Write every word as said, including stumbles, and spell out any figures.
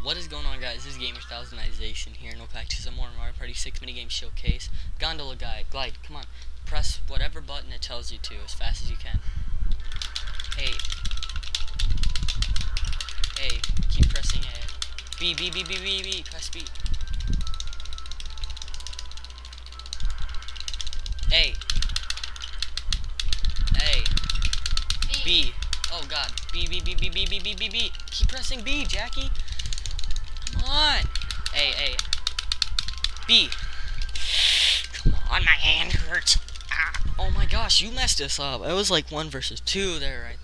What is going on, guys? This is Gamer Thousandization here, and welcome back to some more Mario Party six minigame showcase. Gondola guy, glide, come on. Press whatever button it tells you to as fast as you can. A. A. Keep pressing A. B, B, B, B, B, B. Press B. A. A. B. Oh god. B, B, B, B, B, B, B, B, B. Keep pressing B, Jackie. Come on. A, A. B. Come on, my hand hurts. Ah. Oh my gosh, you messed us up. It was like one versus two there, right